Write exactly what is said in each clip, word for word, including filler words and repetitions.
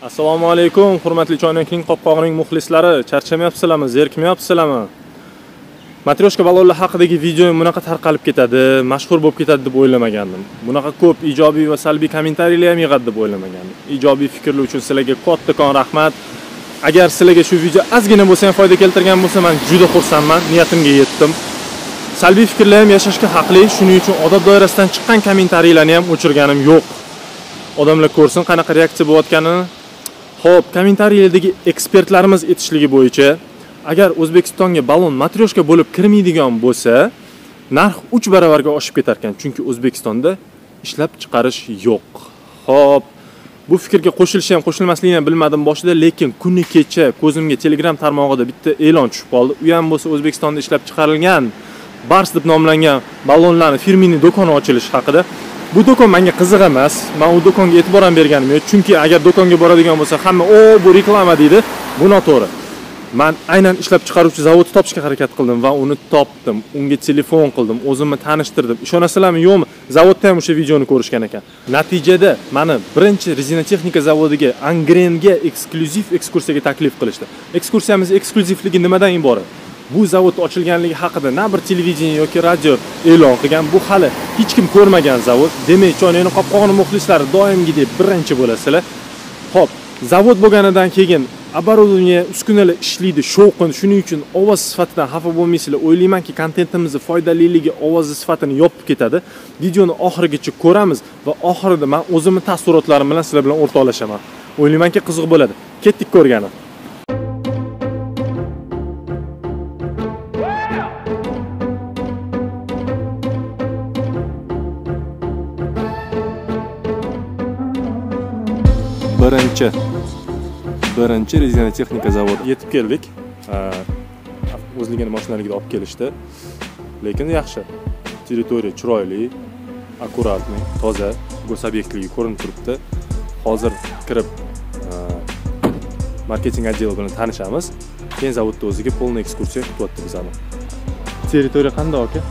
Assalomu alaykum, hurmatli Choynakning qopqog'ining muxlislari. Charchamayapsizlarmi, zerikmayapsizlarmi? Matryoshka balonlar haqidagi video bunaqa tarqalib ketadi, mashhur bo'lib ketadi deb o'ylamagandim. Bunaqa ko'p ijobiy va salbiy kommentariyalar ham yig'adi deb o'ylamagandim. Ijobiy fikrlar uchun sizlarga kattakon rahmat. Agar sizlarga shu video ozgina bo'lsa ham foyda keltirgan bo'lsa, men juda xursandman, niyatimga yetdim. Salbiy fikrlar ham yashashga haqli, shuning uchun odob doirasidan chiqqan kommentariyalarni ham o'chirganim yo'q. Odamlar ko'rsin qanaqa reaksiya bo'layotganini. Xo'p, kommentariyalardagi ekspertlarimiz aytishligi bo'yicha, agar O'zbekistonga balon matryoshka bo'lib kirmaydigan bo'lsa, narx uch baravarga oshib ketar ekan, chunki O'zbekistonda ishlab chiqarish yo'q. Xo'p, bu fikrga qo'shilishi ham qo'shilmasligini ham bilmadim boshida, lekin kuni kecha ko'zimga Telegram tarmog'ida bitta e'lon tushib qoldi. U ham bo'lsa O'zbekistonda ishlab chiqarilgan Bars deb nomlangan balonlarni firmini do'koni ochilishi haqida. Bu do'kon menga qiziq emas. Men u do'konga e'tibor ham berganim yo'q, chunki agar do'konga boradigan bo'lsa, hamma "O, bu reklama" deydi. Bu noto'g'ri. Men aynan ishlab chiqaruvchi zavodni topishga harakat qildim va uni topdim. Unga telefon qildim, o'zimni tanishtirdim. Ishonasizlarmi, yo'qmi? Zavodda ham o'sha videoni ko'rishgan ekan. Natijada meni birinchi rezina texnika zavodiga Angrenga eksklyuziv ekskursiyaga taklif qilishdi. Ekskursiyamiz eksklyuzivligi nimadan iborat? Bu zavod ochilganligi haqida na bir televideniya yoki radio e'lon qilgan. Bu hali hech kim ko'rmagan zavod. Demak, Choynakning qopqog'ini muxlislari doimgidek birinchi bo'lasizlar. Xo'p, zavod bo'lganidan keyin оборудование uskunalar ishlaydi, shovqin, shuning uchun ovoz sifatidan xafa bo'lmaysizlar. O'ylaymanki, kontentimizni foydaliligi ovozi sifatini yopib ketadi. Videoni oxirigacha ko'ramiz va oxirida men o'zimning taassurotlarim bilan sizlar bilan o'rtoqlashaman. O'ylaymanki, qiziq bo'ladi. Ketdik ko'rgani. Birinchi birinchi rezina texnika zavodi yetib keldik. O'zligini mashinalarga olib kelishdi. Lekin yaxshi. Territoriya chiroyli, akkuratli, toza, go'sabyekligi ko'rinib turibdi. Hozir kirib marketing otdeli bilan tanishamiz. Keyin zavodda o'ziga полный ekskursiya qilyapti bizani. Territoriya qanday aka?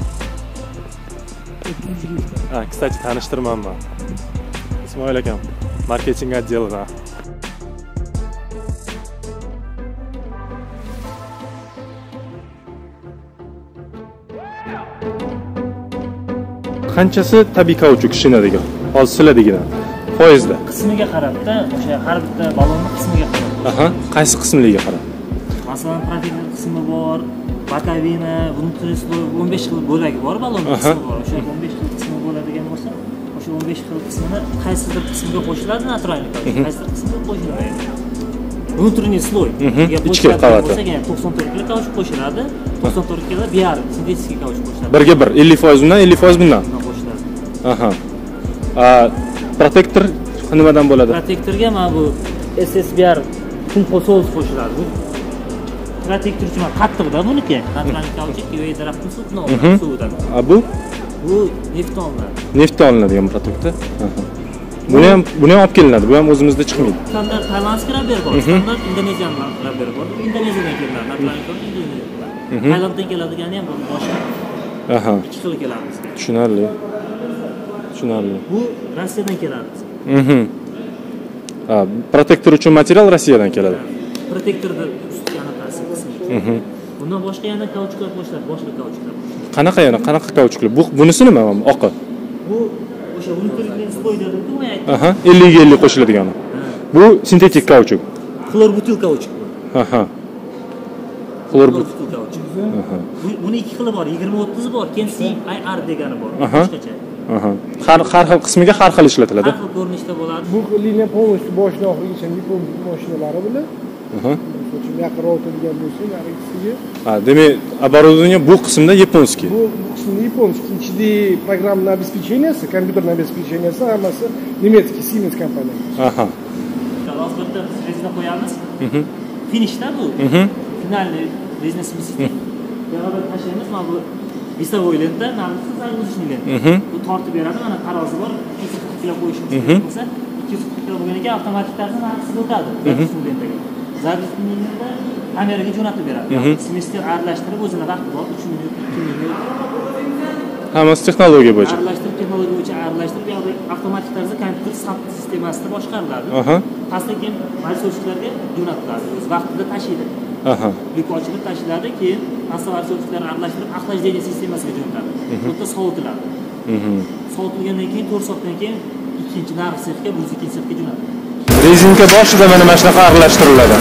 Ha, kстати, tanishtirmanman. Ismoil akam, marketing otdelidan. Qanchasi tabiiy kauchuk ishlanadigan? Hozir siladigan foizda. Qismiga qarab-da, o'sha har bitta balonning qismiga qarab. Aha, qaysi qismligiga qarab? Masalan, protektor qismi bor, bokovina, внутренний слой o'n besh xil bo'lagi bor, balonning qismi bor. O'sha o'n besh xil qismi bo'ladigan bo'lsa, o'sha o'n besh xil qismini qaysidir qismiga qo'shiladi, naturalniy kauchuk, qaysidir qismiga qo'shilmaydi. Внутренний слой. Ichki qavati. to'qson to'rt kilo kauchuk qo'shiladi. to'qson to'rt kilo biyar sintetik kauchuk qo'shiladi. Birga bir ellik foiz undan, ellik foiz bundan. Aha. A protektor nimadan bo'ladi? Protektorga mana bu S S B R Kumposol qo'shiladi. Bu protektor uchun qattiqda buniki. Naturalniy kauchuk yo'q tarafdan suvdan suvdan. A bu? Bu neftdan olinadi. Neftdan olinadigan protektor. Aha. Buni ham buni ham olib kelinadi. Bu ham o'zimizda chiqmaydi. Standart taylandskiy rabber bor, standart indoneziyan rabber bor. Indoneziyadan keladi, naturalniy kauchuk Indoneziyadan. Taylanddan keladigani ham boshqa. Aha. Ikki xil keladi. Tushunarli. Tushunarli. Bu Rossiyadan keladi. Mhm. Ha, protektor uchun material Rossiyadan keladi. Protektorda usti anaqasi qismi. Mhm. Bundan boshqa yana kauchuklar qo'shiladi, boshqa kauchuklar. Qanaqa yana, qanaqa kauchuklar? Bu bunisi nima? Oqi. Bu o'sha внутренний слой dedim-ku men aytdim. Aha, ellik ellik qo'shiladigani. Bu sintetik kauchuk. Xlorbutil kauchuk. Aha. Xlorbutil kauchuk. Aha. Buni ikki xili bor, yigirma o'ttiz bor, Kensi I R degani bor. Boshqacha. Aha. Har har xil qismiga har xil ishlatiladi. Har xil ko'rinishda bo'ladi. Bu liniya полностью boshdan oxirigacha Nippon mashinalari bilan. Aha. Yaqinroq o'tadigan bo'lsa, narigisiga. Ha, demak, оборудование bu qismda yaponskiy. Bu qismi yaponskiy. Ichida programmaning обеспеченияsi, kompyuterning обеспеченияsi hammasi nemetskiy Siemens kompaniyasi. Aha. Hozir bitta rezina qo'yamiz. Mhm. Finishda bu. Mhm. Finalniy rezina smesiti. Beraber tashlaymiz. Mana bu весовой lenta, mana bu загрузочный lenta. Bu tortib beradi, mana tarozi bor, ikki yuz qirq kilo qo'yishimiz kerak bo'lsa, ikki yuz qirq kilo bo'lgan ekan avtomatik tarzda narxi o'tadi. Lentaga. Загрузочный lenta kameraga jo'natib beradi. Smesni aralashtirib o'zini vaqti bor, uch minut, ikki minut. Hammasi texnologiya bo'yicha. Aralashtirib, texnologiya bo'yicha aralashtirib, avtomatik tarzda kompyuter sap sistemasida boshqariladi. Aha. Pastdan keyin valsovchilarga jo'natiladi. O'z vaqtida tashiydi. Aha. Yuk ochilib tashlanadi, keyin pastda valsovchilarni aralashtirib охлаждение sistemasiga jo'natadi. Bu yerda sovutiladi. Mhm. Sovutilgandan keyin to'rt soatdan keyin ikkinchi narx sexga, bu ikkinchi sexga jo'natadi. Rezinka boshida mana mana shunaqa aralashtiriladi.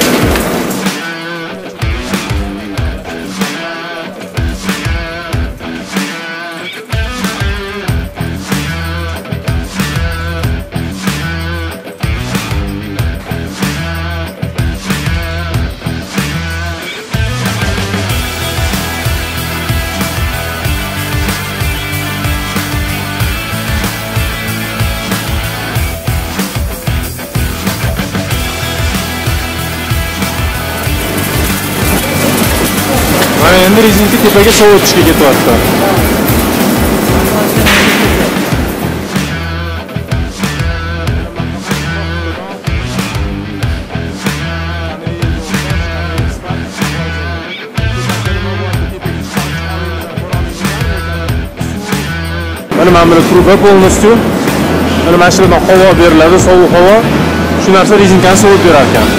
Mana endi rezinka tepaga sovutishga ketyapti. Mana mana bu truba полностью. Mana mana shu yerdan havo beriladi, sovuq havo. Shu narsa rezinkani sovutib berar ekan.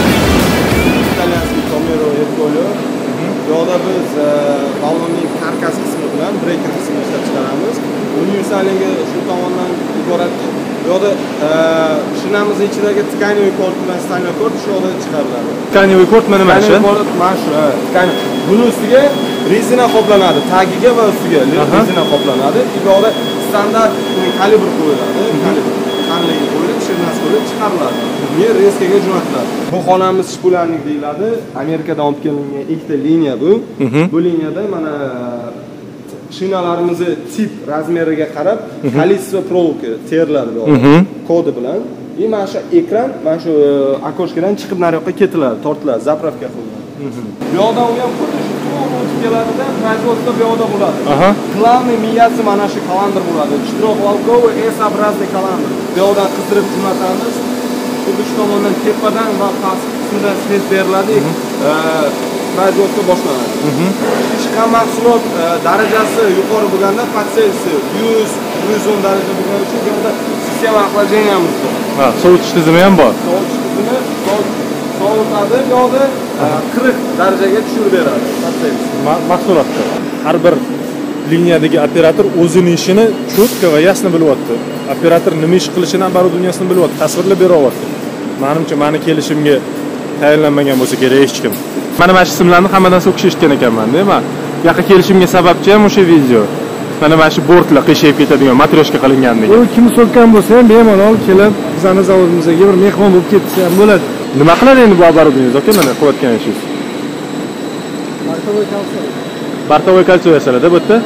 Yo'lda biz ballonning karkas qismi bilan breker qismini ishlab chiqaramiz. Universalligi shu tomondan iboratki, yo'lda shinamiz ichidagi tkaniy kort bilan staniy kort shu yo'lda chiqariladi. Tkaniy kort mana mana shu. Mana shu, tkaniy. Buni ustiga rezina qoplanadi, tagiga va ustiga rezina qoplanadi. Bu yo'lda standart kalibr qo'yiladi. Kalibr qanday qo'yilib, shinasi qo'yilib chiqariladi. Yer reskaga jo'natiladi. Bu xonamiz shpularnik deyiladi. Amerikadan olib kelingan ikkita liniya bu. Bu liniyada mana shinalarimizni tip razmeriga qarab kolичество проволока teriladi bu kodi bilan. И mana shu ekran, mana shu akoshkadan chiqib nariyoqqa ketiladi, tortiladi, zapravka qilinadi. Bu yoqdan u ham xuddi shu to'g'ri o'tib keladida, производство bu yoqda bo'ladi. Главный miyasi mana shu kalandr bo'ladi. четырехвалковый S-образный kalandr. Bu yoqdan qizdirib jo'natamiz. Xuddi shu tomondan tepadan va pastki qismida svet beriladi. Производство boshlanadi. Chiqqan mahsulot darajasi yuqori bo'lganda potsessiya yuz yuz o'n daraja bo'lgani uchun bu yerda sistema охлаждениямыз bor. Ha, sovutish tizimi ham bor. Sovutish tizimi sovutadi, yo'lda qirq darajaga tushirib beradi potsessiya. Mahsulotda har bir liniyadagi operator o'zining ishini cho'tka va yasni bilyapti. Operator nima ish qilishini ham bari dunyosini bilyapti, tasvirlab beryapti. Menimcha, meni kelishimga tayinlanmagan bo'lsa kerak hech kim. Mana mana shu simlarni hammadan so'kish eshitgan ekanman-da, men. Bu yoqqa kelishimga sababchi ham o'sha video. Mana mana shu bortlar qiyshayib ketadigan matryoshka qilinganligi. U kim so'kkan bo'lsa ham bemalol kelib, bizning zavodimizga bir mehmon bo'lib ketsa ham bo'ladi. Nima qiladi endi bu оборудование? Aka, mana qilayotgan ishingiz. Markavoy kalsiy. Bartovoy kalsiy yasaladi bu yerda.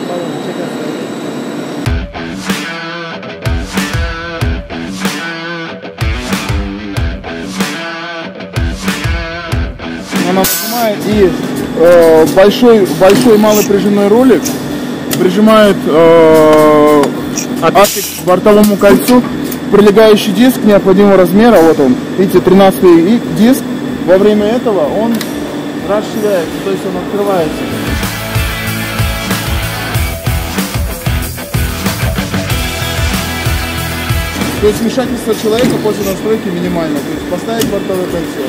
Она нажимает и э, большой, большой малопряженной ролик прижимает э, атик к бортовому кольцу, прилегающий диск необходимого размера, вот он, видите, тринадцатый диск, во время этого он расширяется, то есть он открывается. То есть вмешательство человека после настройки минимально, то есть поставить бортовое кольцо.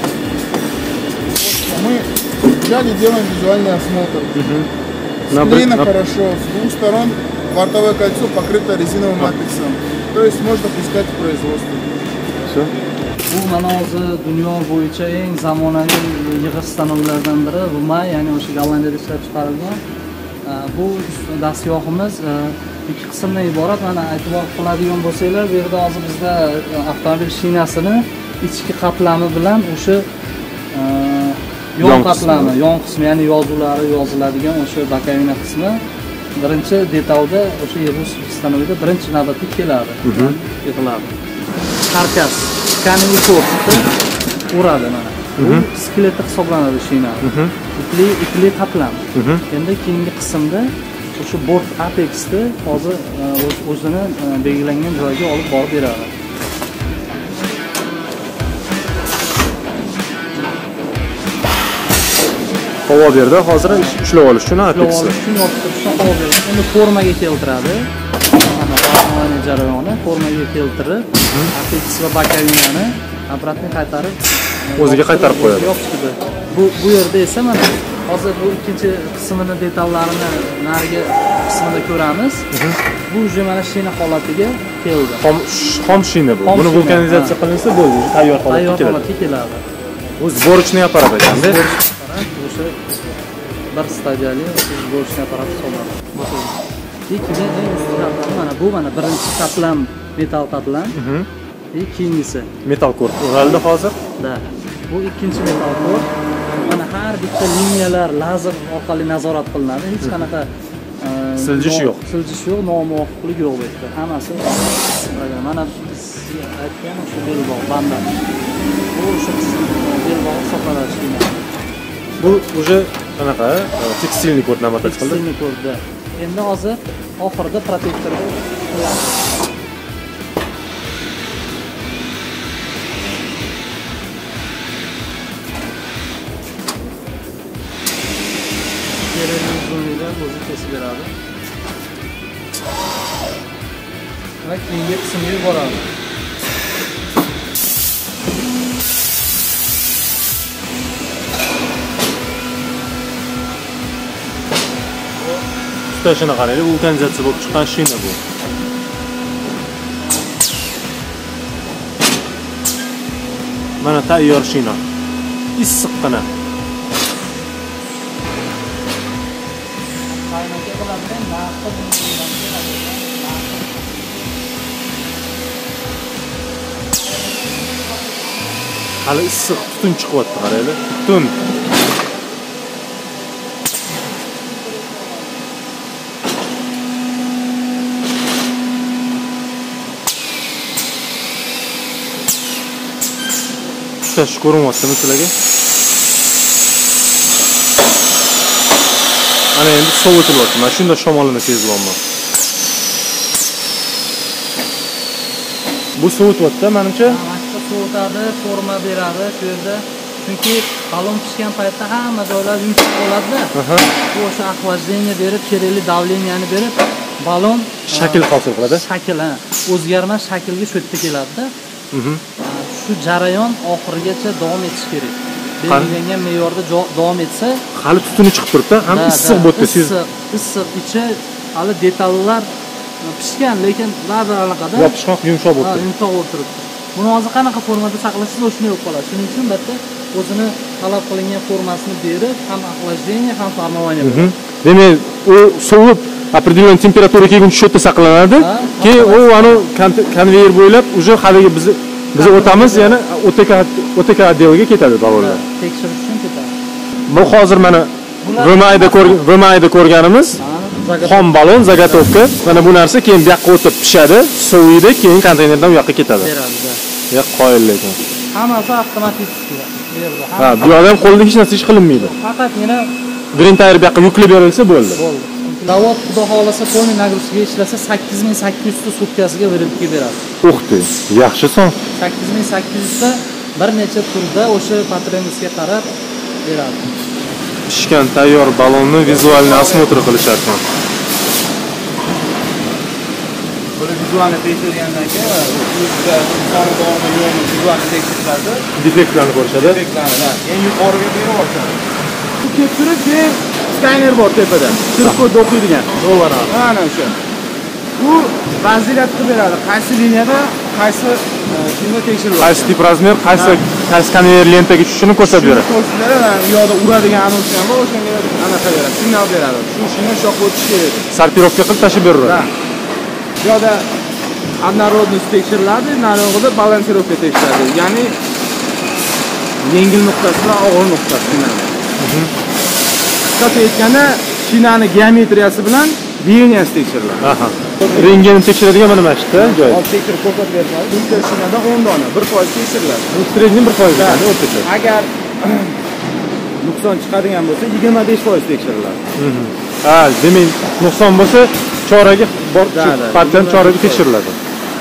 Мы взяли, делаем визуальный осмотр. Угу. Склеено хорошо, с двух сторон бортовое кольцо покрыто резиновым апексом. То есть можно пускать в производство. Все. Bu mana hozir dunyo bo'yicha eng zamonaviy yig'ish stanovlaridan biri Ruma, ya'ni o'sha Gollandiyada ishlab chiqarilgan. Bu dastgohimiz ikki qismdan iborat. Mana e'tibor qiladigan bo'lsanglar, bu yerda hozir bizda avtomobil shinasini ichki qatlami bilan o'sha yon qatlami, yon qismi, ya'ni yozuvlari yoziladigan o'sha bokovina qismi birinchi detalda o'sha yig'ish stanovida birinchi navbatda keladi. Yig'iladi. Karkas tkaniy kortni uradi mana. Bu skeleti hisoblanadi shina. Ipli ipli qatlam. Endi keyingi qismda o'sha bort apexni hozir o'zini belgilangan joyga olib borib beradi. Havo berdi, hozir ushlab olish uchun apexni. Uchun yopib turishdan havo beradi. Uni formaga keltiradi. mana formaning jarayoni, formaga keltirib, apeks va bokavinani обратно qaytarib o'ziga qaytarib qo'yadi. Yopishdi. Bu bu yerda esa mana hozir bu ikkinchi qismini detallarini narigi qismida ko'ramiz. Bu уже mana shina holatiga keldi. Xom xom shina bu. Buni vulkanizatsiya qilinsa bo'ldi, tayyor holatga keladi. Tayyor holatga keladi. Bu sborочный apparat ekanda. O'sha bir stadiyali sborочный apparat hisoblanadi. Ikkinchi mana bu mana birinchi qatlam metal qatlam. И keyingisi Metal kort o'raldi hozir. Da. Bu ikkinchi metal kort. Mana har bitta liniyalar lazer orqali nazorat qilinadi. Hech qanaqa siljish yo'q. Siljish yo'q, nomuvofiqlik yo'q bu yerda. Hammasi mana biz aytgan o'sha belbog' banda. Bu o'sha belbog' hisoblanadi. Bu уже qanaqa tekstilni kort nima qildi? Tekstilni kortda. Endi hozir oxirida protektorga qo'yamiz. O'zi kesib beradi. Va keyingi qismga yuboradi. Ustashini qaraylik, vulkanizatsiya bo'lib chiqqan shina bu. Mana tayyor shina. Issiqqina. Hali issiq tutun chiqyapti, qaraylik. Tutun. Tutash ko'rinyaptimi sizlarga? Ana endi sovutilyapti. Mana shunda shamolini sezyapman. Bu sovutyapti, menimcha. Sovutadi, forma beradi shu yerda. Chunki balon pishgan paytda hamma joylar yumshoq bo'ladi-da. Bu o'sha охлаждение berib, kerakli давленияni berib, balon shakl hosil qiladi. Shakl, ha, o'zgarmas shaklga shu yerda keladi-da. Shu jarayon oxirigacha davom etishi kerak. Belgilangan me'yorda davom etsa, hali tutuni chiqib turibdi, ham issiq bo'ldi, issiq, issiq ichi hali detallar pishgan, lekin ba'zi allaqada yopishqoq yumshoq bo'ldi. Ha, yumshoq bo'lib turibdi. Buni hozir qanaqa formada saqlasangiz o'shunday bo'lib qoladi. Shuning uchun bitta o'zini talab qilingan formasini berib, ham охлаждение, ham формование beradi. Demak, u sovib определенный temperatura kelguncha shu yerda saqlanadi. Keyin u ana konveyer bo'ylab уже haligi biz biz o'tamiz, yana o'taka o'taka отделga ketadi balonlar. Tekshirish uchun ketadi. Bu hozir mana Romayda ko'rgan Romayda ko'rganimiz xom balon, zagotovka. Mana bu narsa keyin bu yoqqa o'tib pishadi, soviydi, keyin konteynerdan bu yoqqa ketadi. Beradi. Ya qoyil lekin. Hammasi avtomatik bu yerda. Ha, bu yerda ham qo'lda hech narsa ish qilinmaydi. Faqatgina green tire bu yoqqa yuklab berilsa bo'ldi. Bo'ldi. Zavod xudo xolasa polniy nagruzkaga ishlasa sakkiz ming sakkiz yuz ta sutkasiga virilibga beradi. Uxti, yaxshi son. sakkiz ming sakkiz yuz ta bir necha turda o'sha patroningizga qarab beradi. Pishgan tayyor balonni vizualni osmotr qilishar ekan. Buni vizualni tekshirgandan keyin o'zida soni bormi yo'qmi vizualni tekshiriladi. Defektlarni ko'rishadi. Defektlarni eng yuqoriga beryapti. Bu kelib turib, keyin skaner bor tepada. Sirk kodni o'qiydigan. Dollar. Mana o'sha. Bu vaziyat qilib beradi. Qaysi liniyada, qaysi shunda tekshiriladi. Qaysi tip razmer, qaysi qaysi konveyer lentaga tushishini ko'rsatib beradi. Ko'rsatadi, u yoqda uradigan anons ham bor, o'shanga anaqa beradi, signal beradi. Shu shina shoqqa o'tishi kerak. Sortirovka qilib tashib beradi. Bu yoqda однородность tekshiriladi, naryoqda balansirovka tekshiriladi. Ya'ni yengil nuqtasi va og'ir nuqtasi sinadi. Qisqacha aytganda, shinani geometriyasi bilan bieniyasi tekshiriladi. Aha. Rentgen tekshiradigan mana mana shu joy. Hozir tekshirib ko'rsatib beradi. Bitta shinada o'n dona, bir foiz tekshiriladi. Bu sredniy bir foiz ekan, o'rtacha. Agar nuqson chiqadigan bo'lsa, yigirma besh foiz tekshiriladi. Ha, demak, nuqson bo'lsa, choraga bor, partiyan choraga tekshiriladi.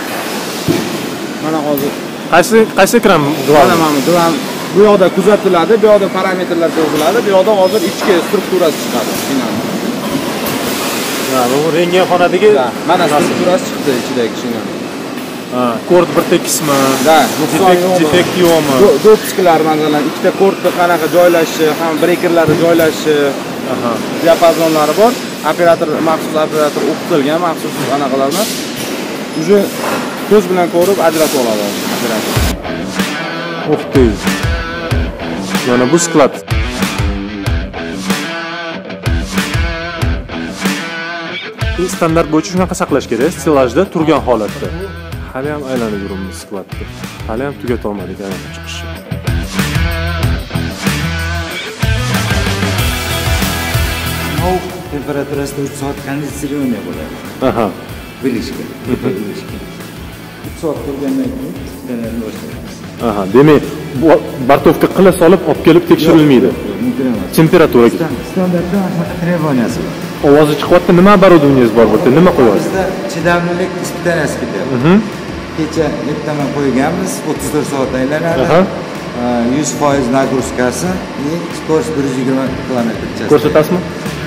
Mana hozir qaysi qaysi ekran mana mana divan bu yoqda kuzatiladi, bu yoqda parametrlar yoziladi, bu yoqda hozir ichki strukturasi chiqadi. Ha, bu rentgenxonadagi mana strukturasi chiqdi ichidagi kichkina. ha, kord bir tekismi? Da, defekt yo'qmi? Dopisklar masalan ikkita kordni qanaqa joylashishi, ham brekerlarda joylashishi, Aha. diapazonlari bor. Operator maxsus operator o'qitilgan maxsus anaqalarni уже ko'z bilan ko'rib ajratib oladi operator. Uх ты. Mana bu sklad. Standart bo'yicha shunaqa saqlash kerak, stilajda turgan holatda. Hali ham aylanib yuribmiz skladda. Hali ham tugata olmadik aylanib chiqishni. Sinov temperaturasida uch soat konditsioner bo'ladi. Aha. Bilishga. Bilishga. uch soat turgandan keyin konditsionerni boshlaymiz. Aha, demak, bu bartovka qila solib olib kelib tekshirilmaydi. Mumkin emas. Temperaturaga. Standartda shunaqa trебованияsi bor. Ovozi chiqyapti, nima оборудованиеңiz bor bu yerda? Nima qo'yasiz? Bizda chidamlilik испытанияsi ketyapti. Mhm. Kecha ertaman qo'yganmiz, o'ttiz to'rt soat aylanadi. yuz foiz nagruzkasi и скорость bir yuz yigirma kilometr в час. Ko'rsatasizmi?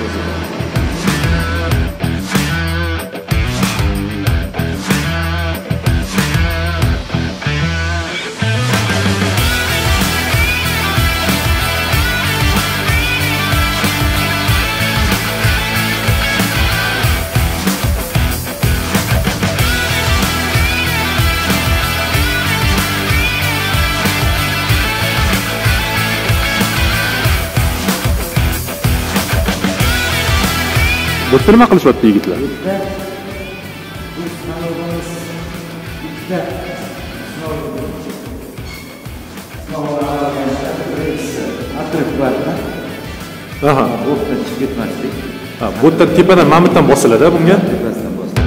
Bu nima qilishyapti yigitlar? Aha. Bo'tdan chiqib ketmaslik. Ha, bu yerda tepadan mana bu yerdan bosiladi bunga. Tepasidan bosiladi.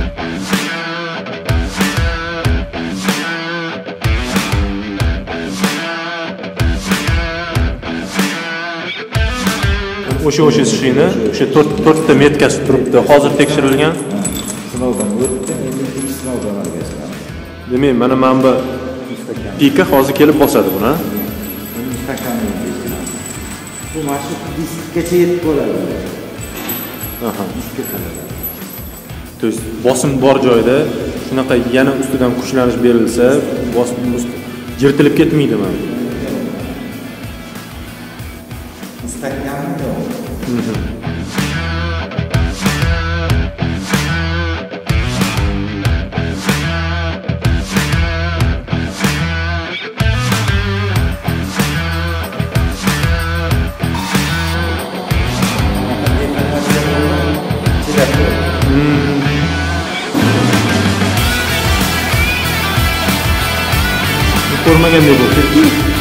O'sha o'sha shini, o'sha to'rt ta metkasi turibdi. Hozir tekshirilgan. Sinovdan o'tdi, endi ikkinchi sinovdan o'tkaziladi. Demak, mana mana bu pika hozir kelib bosadi buni. Mustahkamlik deyiladi. Bu mashhur diskgacha yetib bo'ladi. Aha. Diskga qaraladi. То есть bosim bor joyda shunaqa yana ustidan kuchlanish berilsa, bosim yirtilib ketmaydi mana. Mustahkamlik yo'q. Ko'rmagandek bo'lib.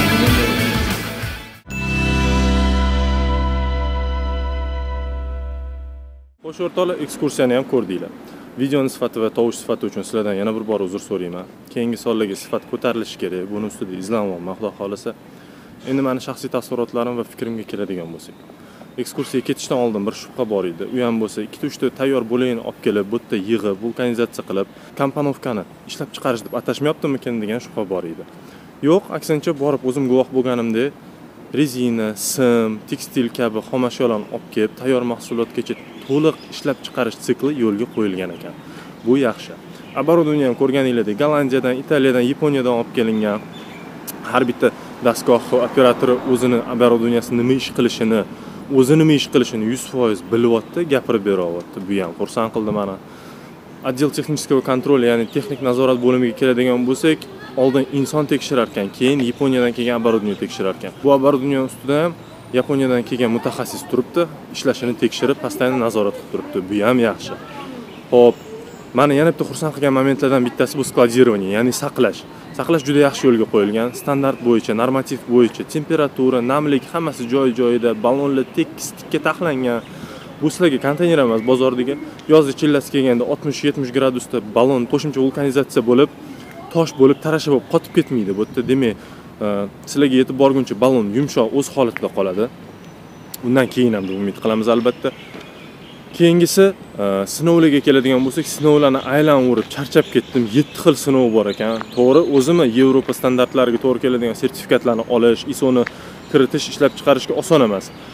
Xo'sh o'rtoqlar, ekskursiyani ham ko'rdinglar. Videoni sifati va tovush sifati uchun sizlardan yana bir bor uzr so'rayman. Keyingi sonlarga sifat ko'tarilishi kerak. Buni ustida izlanyapman, Xudo xolasa. Endi meni shaxsiy taassurotlarim va fikrimga keladigan bo'lsak. Ekskursiyaga ketishdan oldin bir shubha bor edi. U ham bo'lsa, ikkita uchta tayyor bo'layini olib kelib, bu yerda yig'ib, vulkanizatsiya qilib, kompanovkani ishlab chiqarish deb atashmayaptimikan degan shubha bor edi. Yo'q, aksincha borib o'zim guvoh bo'lganimda rezina, sim, tekstil kabi xom ashyolarni olib kelib, tayyor mahsulotgacha to'liq ishlab chiqarish sikli yo'lga qo'yilgan ekan. Bu yaxshi. Оборудование ham ko'rganinglardek, Gollandiyadan, Italiyadan, Yaponiyadan olib kelingan. Har bitta dastgoh operatori o'zini оборудованиясini nima ish qilishini, o'zi nima ish qilishini yuz foiz bilyapti, gapirib beryapti. Bu ham xursand qildi meni. Отдел технического контроля, ya'ni texnik nazorat bo'limiga keladigan bo'lsak, oldin inson tekshirar ekan, keyin Yaponiyadan kelgan оборудование tekshirar ekan. Bu оборудование ustida ham Yaponiyadan kelgan mutaxassis turibdi, ishlashini tekshirib, постоянно nazorat qilib turibdi. Bu ham yaxshi. Xo'p, meni yana bitta xursand qilgan momentlardan bittasi bu skladирование, ya'ni saqlash. Saqlash juda yaxshi yo'lga qo'yilgan. Standart bo'yicha, normativ bo'yicha, temperatura, namlik hammasi joy-joyida, ballonlar tekis tikka taxlangan. Bu sizlarga konteyner emas, bozordagi yozda chillasi kelganda oltmish yetmish gradusda ballon qo'shimcha vulkanizatsiya bo'lib, tosh bo'lib, tarasha bo'lib qotib ketmaydi. Bu yerda demak, sizlarga yetib borguncha ballon yumshoq o'z holatida qoladi. Undan keyin ham umid qilamiz albatta. Keyingisi sinovlarga keladigan bo'lsak, sinovlarni aylanib charchab ketdim. yetti xil sinov bor ekan. To'g'ri, o'zimni Yevropa standartlariga to'g'ri keladigan sertifikatlarni olish, I S O'ni kiritish, ishlab chiqarishga oson emas.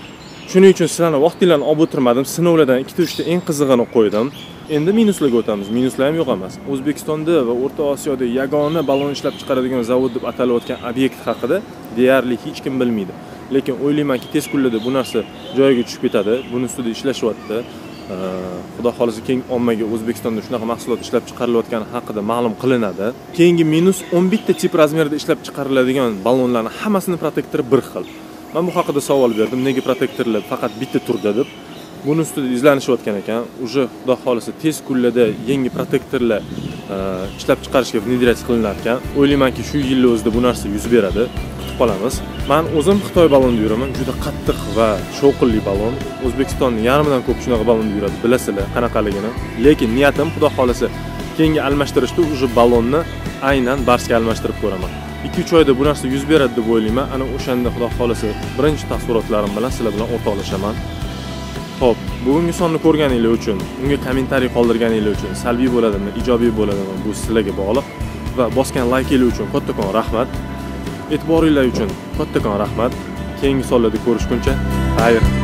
Shuning uchun sizlarni vaqtinglarni olib o'tirmadim. Sinovlardan ikkita uchta eng qizig'ini qo'ydim. Endi minuslarga o'tamiz. Minuslar ham yo'q emas. O'zbekistonda va O'rta Osiyoda yagona ballon ishlab chiqaradigan zavod deb atalayotgan obyekt haqida deyarli hech kim bilmaydi. Lekin o'ylaymanki, tez kunlarda bu narsa joyiga tushib ketadi. Buni ustida ishlashyapti. Xudo xolisa keng ommaga O'zbekistonda shunaqa mahsulot ishlab chiqarilayotgani haqida ma'lum qilinadi. Keyingi minus o'n bitta tip razmerida ishlab chiqariladigan ballonlarning hammasini protektori bir xil. Men bu haqida savol berdim. Nega protektorlar faqat bitta turda deb. Buni ustida izlanishayotgan ekan. Uje xudo xolisa tez kunlarda yangi protektorlar ishlab chiqarishga внедрять qilinar ekan. O'ylaymanki, shu yil o'zida bu narsa yuz beradi. Kutib qolamiz. Men o'zim Xitoy ballonida yuraman. Juda qattiq va shovqinli ballon. O'zbekistonning yarmidan ko'p shunaqa ballonda yuradi. Bilasizlar qanaqaligini. Lekin niyatim xudo xolisa keyingi almashtirishda uje ballonni aynan Barsga almashtirib ko'raman. ikki uch oyda bu narsa yuz beradi deb o'ylayman. Ana o'shanda xudo xolisa birinchi taassurotlarim bilan sizlar bilan o'rtoqlashaman. Xo'p, bugungi sonni ko'rganingiz uchun, unga kommentariy qoldirganingiz uchun, salbiy bo'ladimi, ijobiy bo'ladimi, bu sizlarga bog'liq va bosgan laykingiz uchun kattakon rahmat. E'tiboringiz uchun kattakon rahmat. Keyingi sonlarda ko'rishguncha, xayr.